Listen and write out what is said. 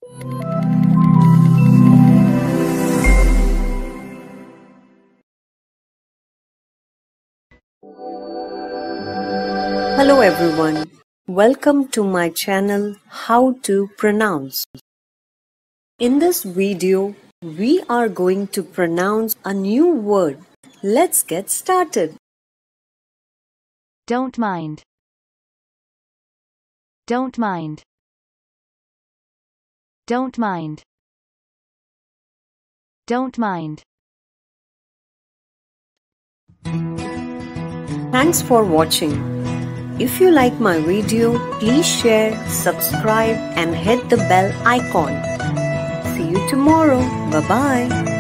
Hello everyone, welcome to my channel How to Pronounce. In this video, we are going to pronounce a new word. Let's get started. Don't mind. Don't mind. Don't mind. Don't mind. Thanks for watching. If you like my video, please share, subscribe and hit the bell icon. See you tomorrow. Bye-bye.